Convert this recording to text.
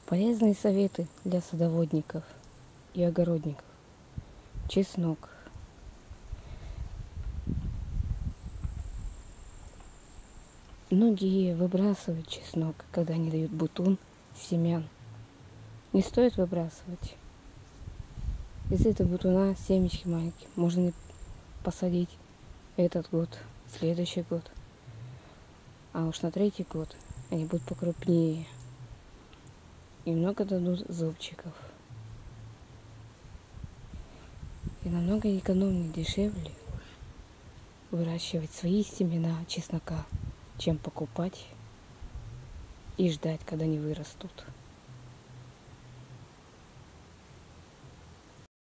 Полезные советы для садоводников и огородников. Чеснок. Многие выбрасывают чеснок, когда они дают бутон семян. Не стоит выбрасывать. Из этого бутона семечки маленькие можно посадить этот год, следующий год. А уж на третий год они будут покрупнее и много дадут зубчиков. И намного экономнее, дешевле выращивать свои семена чеснока, чем покупать и ждать, когда они вырастут.